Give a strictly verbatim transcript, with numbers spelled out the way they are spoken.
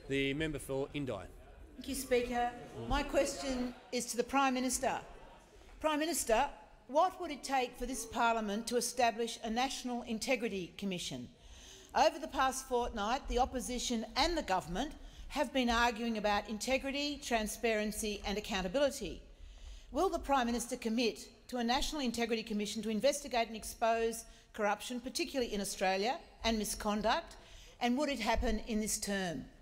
The member for Indi. Thank you, Speaker. My question is to the Prime Minister. Prime Minister, what would it take for this parliament to establish a National Integrity Commission? Over the past fortnight, the opposition and the government have been arguing about integrity, transparency and accountability. Will the Prime Minister commit to a National Integrity Commission to investigate and expose corruption, particularly in Australia, and misconduct, and would it happen in this term?